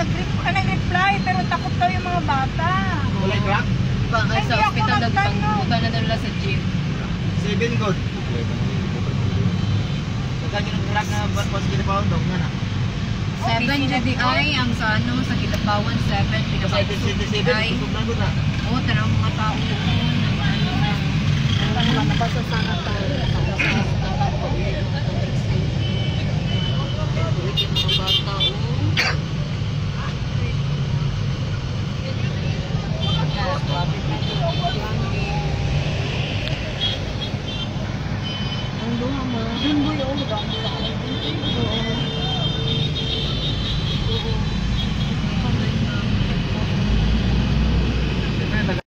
nag-reply, pero takot daw yung mga bata. Kulay crack? Ay, sa hospital nagpangbutan na nila sa jeep. 7 gold. Kaganya ng crack na pas kinapawan daw nga na. 7 GDI ang sa ano, sa Kilapawan 7 pinaka-GDI. Oo, tanong mga tao. Nabasa sana tayo. Mga bata,